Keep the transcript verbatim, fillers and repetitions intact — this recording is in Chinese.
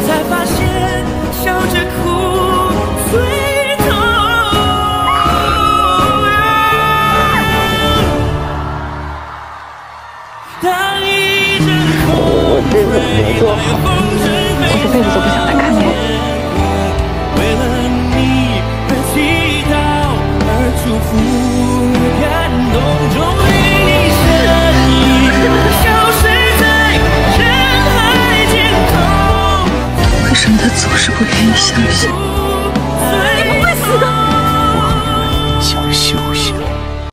才发现笑着哭最痛。当一阵风吹来，风筝飞我这辈子都不想再看见你。 为了你而祈祷，而祝福，感动，终于你身影消失在人海尽头。 为什么他总是不愿意相信？